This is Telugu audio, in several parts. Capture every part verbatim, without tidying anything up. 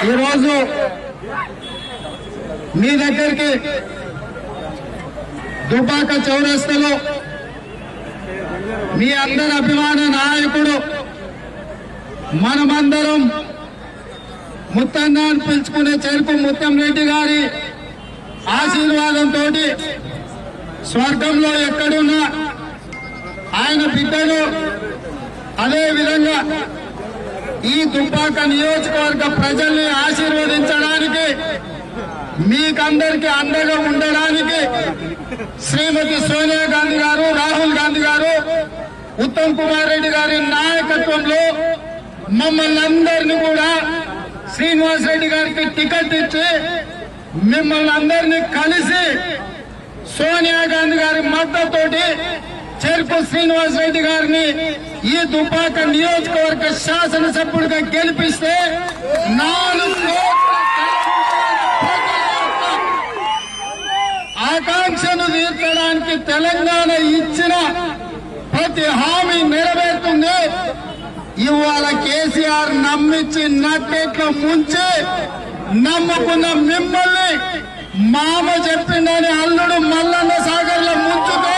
ఈరోజు మీ దగ్గరికి దుబ్బాక చౌరస్తాలో మీ అందరి అభిమాన నాయకుడు మనమందరం ముత్తన్న అని పిలుచుకునే చెరుకు ముత్తంరెడ్డి గారి ఆశీర్వాదంతో స్వర్గంలో ఎక్కడున్నా ఆయన బిడ్డలు అదే విధంగా ఈ దుబ్బాక నియోజకవర్గ ప్రజల్ని ఆశీర్వదించడానికి మీకందరికీ అండగా ఉండడానికి శ్రీమతి సోనియా గాంధీ గారు, రాహుల్ గాంధీ గారు, ఉత్తమ్ కుమార్ రెడ్డి గారి నాయకత్వంలో మమ్మల్ని అందరినీ కూడా శ్రీనివాస్ రెడ్డి గారికి టికెట్ ఇచ్చి మిమ్మల్ని అందరినీ కలిసి సోనియా గాంధీ గారి మద్దతుతోటి చెరుకు శ్రీనివాస్ రెడ్డి గారిని ఈ దుబ్బాక నియోజకవర్గ శాసనసభ్యుడిగా గెలిపిస్తే నాలుగు ఆకాంక్షను తీర్చడానికి తెలంగాణ ఇచ్చిన ప్రతి హామీ నెరవేరుతుంది. ఇవాళ కేసీఆర్ నమ్మించి నట్టేట్లో ముంచి నమ్ముకున్న మిమ్మల్ని మామ చెప్పిండని అల్లుడు మల్లన్న సాగర్ లో ముంచుతే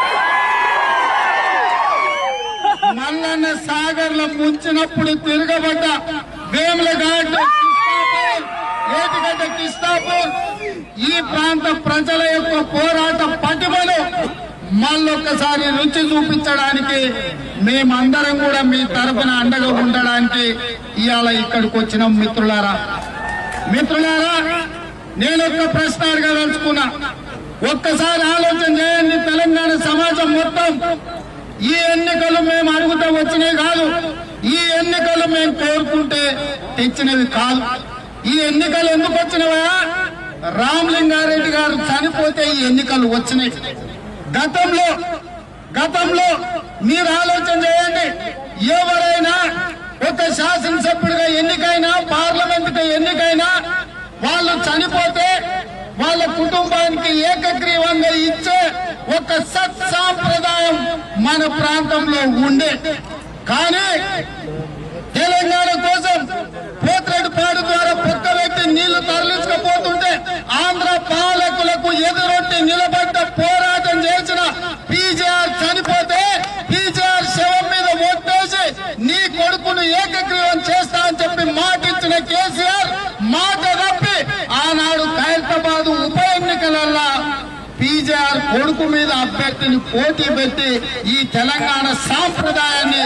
మల్లన్న సాగర్ లో ముంచినప్పుడు తిరగబడ్డ వేములఘాట్, ఏటిగడ్డ, కిష్టాపూర్ ఈ ప్రాంత ప్రజల యొక్క పోరాట పటిమను మళ్ళొక్కసారి రుచి చూపించడానికి మేమందరం కూడా మీ తరఫున అండగా ఉండడానికి ఇవాళ ఇక్కడికి వచ్చిన మిత్రులారా మిత్రులారా నేను ఒక్క ప్రశ్న అడగదలుచుకున్నా. ఒక్కసారి ఆలోచన చేయండి. తెలంగాణ సమాజం మొత్తం ఈ ఎన్నికలు మేము అడుగుతూ వచ్చినవి కాదు, ఈ ఎన్నికలు మేము కోరుకుంటే తెచ్చినవి కాదు. ఈ ఎన్నికలు ఎందుకు వచ్చినవా? రామలింగారెడ్డి గారు చనిపోతే ఈ ఎన్నికలు వచ్చినాయి. గతంలో గతంలో మీరు ఆలోచన చేయండి. ఎవరైనా ఒక శాసనసభ్యుడిగా ఎన్నికైనా, పార్లమెంటుకి ఎన్నికైనా వాళ్ళు చనిపోతే వాళ్ళ కుటుంబానికి ఏకగ్రీవంగా ఇచ్చే ఒక సత్సాంప్రదాయం మన ప్రాంతంలో ఉండే. కానీ తెలంగాణ కోసం పోత్రెడ్డిపాడు ద్వారా పక్క వ్యక్తి నీళ్లు తరలించకపోతుంటే ఆంధ్ర పాలకులకు ఎదురొట్టి నిలబడ్డ పోరాటం చేసిన పీజేఆర్ చనిపోతే పీజేఆర్ శవం మీద ఒట్టేసి నీ కొడుకును ఏకగ్రీవం చేస్తా అని చెప్పి మాట ఇచ్చిన కేసీఆర్ మాట తప్పి ఆనాడు ఖైరతాబాద్ ఉప ఎన్నికలల్లా పీజేఆర్ కొడుకు మీద అభ్యర్థిని పోటీ పెట్టి ఈ తెలంగాణ సాంప్రదాయాన్ని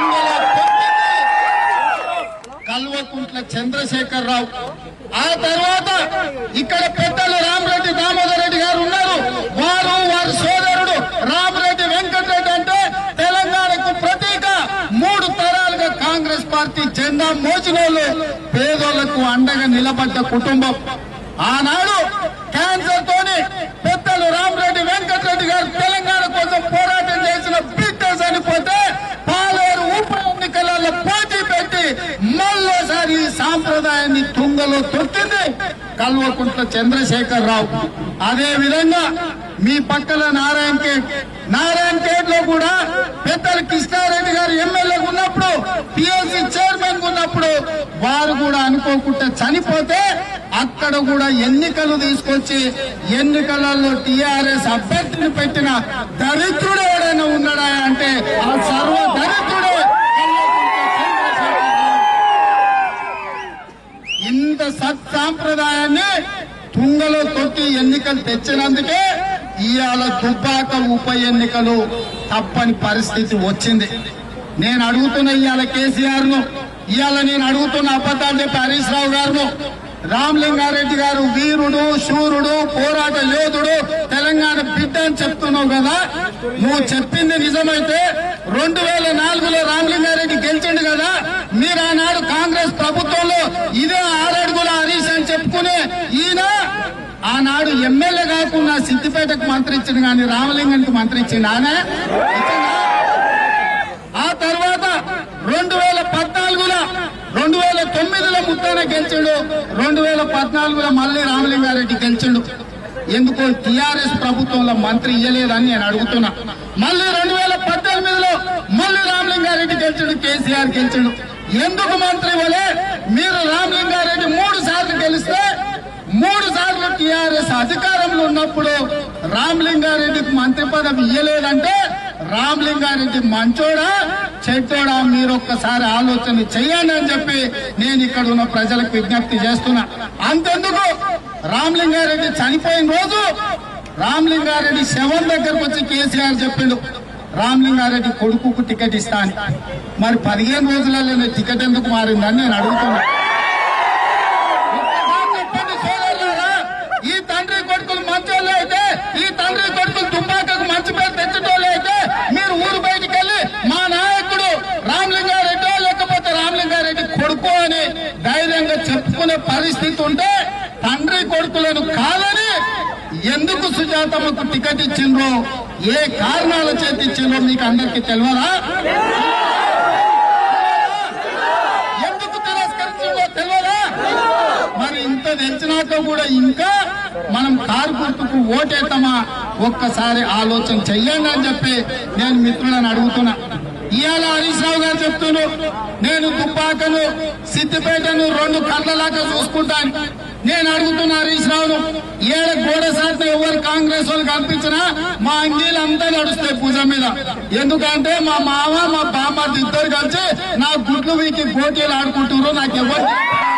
కల్వకుంట్ల చంద్రశేఖర్ రావు. ఆ తర్వాత ఇక్కడ పెద్దలు రామరెడ్డి దామోదర్ రెడ్డి గారు ఉన్నారు. వారు వారి సోదరుడు రామరెడ్డి వెంకటరెడ్డి అంటే తెలంగాణకు ప్రతీక. మూడు తరాలుగా కాంగ్రెస్ పార్టీ జెండా మోచినోళ్ళు, పేదోళ్లకు అండగా నిలబడ్డ కుటుంబం. ఆనాడు క్యాన్సర్ తోని పెద్దలు రామరెడ్డి వెంకటరెడ్డి గారు తెలంగాణ కోసం పోరాటం చేసిన బిడ్డ చనిపోతే పాలేరు ఉప ఎన్నికలలో పోటీ పెట్టి మళ్ళోసారి ఈ సాంప్రదాయాన్ని తుంగలో తొక్కింది కల్వకుంట్ల చంద్రశేఖర్ రావు. అదే విధంగా మీ పక్కన నారాయణ ఖేడ్ నారాయణ ఖేడ్ లో కూడా పెద్దలు కృష్ణారెడ్డి గారు ఎమ్మెల్యే ఉన్నప్పుడు, పిఎస్సి చైర్మన్ ఉన్నప్పుడు వారు కూడా అనుకోకుండా చనిపోతే అక్కడ కూడా ఎన్నికలు తీసుకొచ్చి ఎన్నికలలో టీఆర్ఎస్ అభ్యర్థిని పెట్టిన దరిద్రుడు ఎవడైనా ఉన్నాడా అంటే ఆ సర్వ దరిద్రుడే. ఇంత సత్సాంప్రదాయాన్ని తుంగలో తొక్కి ఎన్నికలు తెచ్చినందుకే ఇవాళ దుబ్బాక ఉప ఎన్నికలు తప్పని పరిస్థితి వచ్చింది. నేను అడుగుతున్న ఇవాళ కేసీఆర్ ను, ఇవాళ నేను అడుగుతున్న అబద్ధాలు చెప్పి హరీష్ రావు గారును, రామలింగారెడ్డి గారు వీరుడు, శూరుడు, పోరాట యోధుడు, తెలంగాణ బిడ్డ అని చెప్తున్నావు కదా. నువ్వు చెప్పింది నిజమైతే రెండు వేల నాలుగులో రామలింగారెడ్డి గెలిచిండు కదా. మీరు ఆనాడు కాంగ్రెస్ ప్రభుత్వంలో ఇదే ఆరడుగుల హరీష్ అని చెప్పుకునే ఈయన ఆనాడు ఎమ్మెల్యే కాకుండా సిద్దిపేటకు మంత్రి ఇచ్చిండు, కానీ రామలింగానికి మంత్రి ఇచ్చిండు ఆనే. ఆ తర్వాత రెండు వేల పద్నాలుగులో రెండు వేల తొమ్మిదిలో ముత్తాన గెలిచాడు, రెండు వేల పద్నాలుగులో మళ్లీ రామలింగారెడ్డి గెలిచాడు. ఎందుకో టీఆర్ఎస్ ప్రభుత్వంలో మంత్రి ఇయ్యలేదని నేను అడుగుతున్నా. మళ్లీ రెండు వేల పద్దెనిమిదిలో మళ్లీ రామలింగారెడ్డి గెలిచాడు, కేసీఆర్ గెలిచాడు. ఎందుకు మంత్రి వలే మీరు రామలింగారెడ్డి అధికారంలో ఉన్నప్పుడు రామలింగారెడ్డికి మంత్రి పదవి ఇయ్యలేదంటే రామలింగారెడ్డి మంచోడా చెడ్డోడా మీరు ఒక్కసారి ఆలోచన చెయ్యండి అని చెప్పి నేను ఇక్కడ ఉన్న ప్రజలకు విజ్ఞప్తి చేస్తున్నా. అంతెందుకు రామలింగారెడ్డి చనిపోయిన రోజు రామలింగారెడ్డి శవం దగ్గరకు వచ్చి కేసీఆర్ చెప్పిండు రామలింగారెడ్డి కొడుకుకు టికెట్ ఇస్తా అని. మరి పదిహేను రోజులలో టికెట్ ఎందుకు మారిందని నేను అడుగుతున్నా. ఈ తండ్రి కొడుకులు మంచోళ్ళు అయితే, ఈ తండ్రి కొడుకులు దుబ్బాకకు మంచి పేరు తెచ్చటోళ్ళు అయితే మీరు ఊరు బయటికి వెళ్ళి మా నాయకుడు రామలింగారెడ్డి లేకపోతే రామలింగారెడ్డి కొడుకు అని ధైర్యంగా చెప్పుకునే పరిస్థితి ఉంటే తండ్రి కొడుకులను కాదని ఎందుకు సుజాతమ్మకు టికెట్ ఇచ్చిండ్రో, ఏ కారణాల చేతి ఇచ్చిండ్రో మీకు అందరికీ తెలియదా? ఎందుకు తిరస్కరించిందో తెలియదా? మరి ఇంత తెచ్చినాక కూడా ఇంకా మనం కారు గుర్తుకు ఓటేస్తామా ఒక్కసారి ఆలోచన చెయ్యండి అని చెప్పి నేను మిత్రులను అడుగుతున్నా. ఇవాళ హరీష్ రావు గారు చెప్తున్నారు నేను దుబ్బాకను సిద్దిపేటను రెండు కళ్ళలాగా చూసుకుంటాను. నేను అడుగుతున్నా హరీష్ రావును, ఏడ గోడ సాటిన ఎవరు కాంగ్రెస్ వాళ్ళు కనిపించినా మా అంగీలు అంతా నడుస్తాయి పూజ మీద. ఎందుకంటే మా మామ మా బామ్మర్ది ఇద్దరు కలిసి నా గుడ్లు వీకి గోటీలు ఆడుకుంటున్నారు, నాకు ఎవరు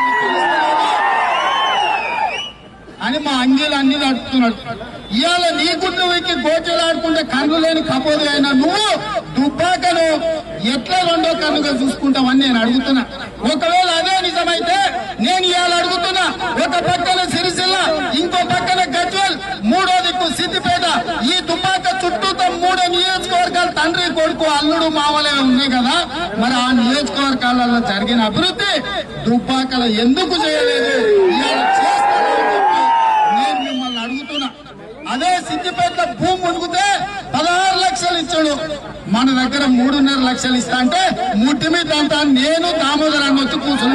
అని మా అంగీలు అన్ని నడుపుతున్నాడు. ఇవాళ నీ గుడ్లు వీకి గోటీలు ఆడుకుంటే కన్ను లేని కపోదు అయినా నువ్వు దుబ్బాకను ఎట్లా రెండో కన్నుగా చూసుకుంటావని నేను అడుగుతున్నా. ఒకవేళ అదే నిజమైతే నేను ఇవాళ అడుగుతున్నా, ఒక పక్కన సిరిసిల్ల, ఇంకో పక్కన గజ్వల్, మూడో దిక్కు సిద్దిపేట, ఈ దుబ్బాక చుట్టూతో మూడో నియోజకవర్గాలు తండ్రి కొడుకు అల్లుడు మావలే ఉన్నాయి కదా, మరి ఆ నియోజకవర్గాలలో జరిగిన అభివృద్ధి దుబ్బాకలో ఎందుకు చేయలేదు? ఇవాళ చేస్తానని చెప్పి నేను మిమ్మల్ని అడుగుతున్నా. అదే సిద్దిపేటలో భూమి మునిగితే పదహారు లక్షలు ఇచ్చాడు, మన దగ్గర మూడున్నర లక్షలు ఇస్తా అంటే ముట్టి మీద అంతా నేను దామోదరాన్ని వచ్చి కూర్చుని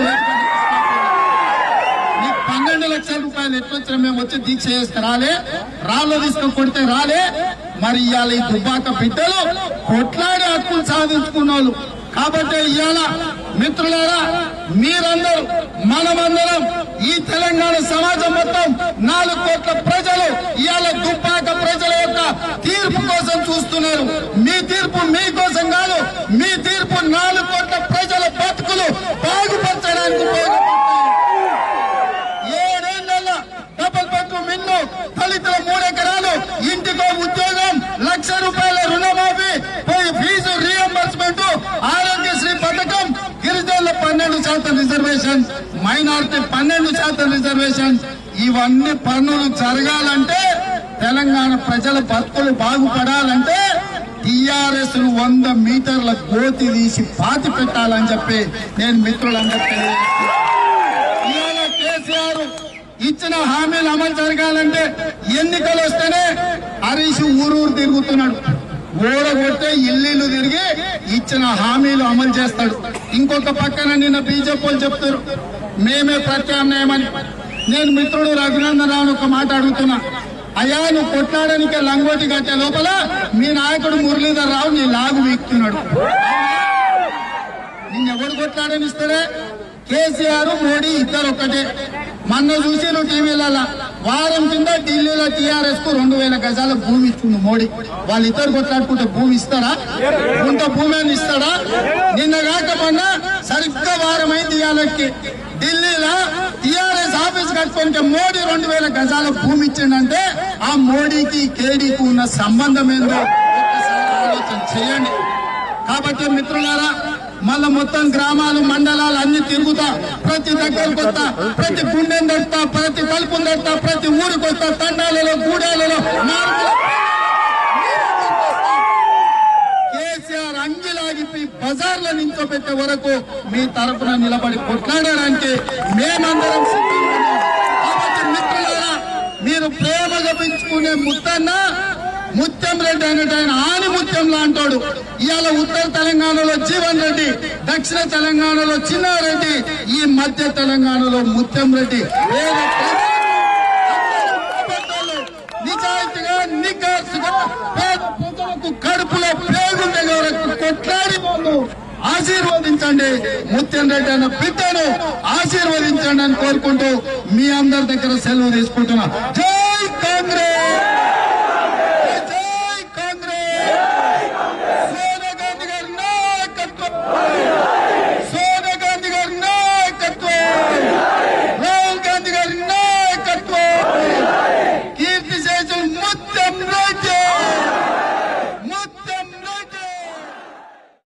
నీకు పన్నెండు లక్షల రూపాయలు ఎట్లొచ్చినా మేము వచ్చి దీక్ష చేస్తే రాలే, రాళ్ళు తీసుకొని కొడితే రాలే. మరి ఇవాళ ఈ దుబ్బాక బిడ్డలు కొట్లాడి హక్కులు సాధించుకున్న వాళ్ళు కాబట్టి ఇవాళ మిత్రులారా మీరందరూ మనమందరం ఈ తెలంగాణ సమాజం మొత్తం నాలుగు కోట్ల ప్రజలు ఇవాళ దుబ్బాక ప్రజల యొక్క తీర్పు కోసం చూస్తున్నారు. మీ తీర్పు మీకోసం కాదు, మీ తీర్పు నాలుగు కోట్ల ప్రజల బతుకులు బాగుపరచడానికి ఉపయోగపడతాయి. ఏడేళ్ల డబుల్ బెడ్రూమ్ ఇల్లు, దళితుల మూడెకరాలు, ఇంటికో ఉద్యోగం, లక్ష రూపాయల రుణమాఫీ, ఫీజు రీఎంబర్స్మెంట్, ఆరోగ్యశ్రీ పథకం, గిరిజనుల పన్నెండు శాతం రిజర్వేషన్, మైనారిటీ పన్నెండు శాతం రిజర్వేషన్, ఇవన్నీ పనులు జరగాలంటే తెలంగాణ ప్రజల బతుకులు బాగుపడాలంటే టీఆర్ఎస్ వంద మీటర్ల గోతి తీసి పాతి పెట్టాలని చెప్పి నేను మిత్రులందరికీ ఇవాళ కేసీఆర్ ఇచ్చిన హామీలు అమలు జరగాలంటే ఎన్నికలు వస్తేనే హరీష్ ఊరూరు తిరుగుతున్నాడు, ఓడగొట్టే ఇల్లు తిరిగి ఇచ్చిన హామీలు అమలు చేస్తాడు. ఇంకొక పక్కన నిన్న బీజేపీ వాళ్ళు చెప్తారు మేమే ప్రత్యామ్నాయమని. నేను మిత్రుడు రఘునందన్ రావును ఒక మాట అడుగుతున్నా, అయ్యా నువ్వు కొట్లాడనికే లంగోటి కట్టే లోపల మీ నాయకుడు మురళీధర్ రావు నీ లాగు వీక్తున్నాడు. నిన్నెవడు కొట్లాడనిస్తాడే? కేసీఆర్ మోడీ ఇద్దరు ఒక్కటే. మొన్న చూసి నువ్వు టీవీలలో వారం కింద ఢిల్లీలో టీఆర్ఎస్ కు రెండు వేల గజాల భూమి ఇచ్చింది మోడీ. వాళ్ళిద్దరు కొట్లాడుకుంటే భూమి ఇస్తారా? కొంత భూమి అని ఇస్తాడా? నిన్న కాక మొన్న సరిగ్గా వారం అయింది ఇవాళకి ఢిల్లీలో టీఆర్ఎస్ ఆఫీస్ కట్టుకుంటే మోడీ రెండు వేల గజాల భూమి ఇచ్చిండంటే ఆ మోడీకి కేడీకి ఉన్న సంబంధం ఏందో ఒక్కసారి ఆలోచన చేయండి. కాబట్టి మిత్రులారా మళ్ళా మొత్తం గ్రామాలు మండలాలు అన్ని తిరుగుతా, ప్రతి దగ్గరకు వస్తా, ప్రతి గుండెని దొరుకుతా, ప్రతి తలుపుని దొరుకుతా, ప్రతి ఊరికి వస్తా, తండాలలో గూడాలలో కేసీఆర్ అంగిలాగిపి బజార్లో నించోబెట్టే వరకు మీ తరపున నిలబడి కొట్లాడడానికి మేమందరం సిద్ధంగా ఉన్నాం. కాబట్టి మిత్రులారా మీరు ప్రేమగా పెంచుకునే ముత్తన్న ముత్యం రెడ్డి అనేట ఆయన ఆని ముత్యం లాంటాడు. ఇవాళ ఉత్తర తెలంగాణలో జీవన్ రెడ్డి, దక్షిణ తెలంగాణలో చిన్నారెడ్డి, ఈ మధ్య తెలంగాణలో ముత్యం రెడ్డి. నిజాయితీగా నిగ్గాసుగా ప్రజలకు కడుపులో పేగుండే వరకు కొట్లాడి వాళ్ళు ఆశీర్వదించండి. ముత్యం రెడ్డి అన్న బిడ్డను ఆశీర్వదించండి అని కోరుకుంటూ మీ అందరి దగ్గర సెలవు తీసుకుంటున్నా. జై కాంగ్రెస్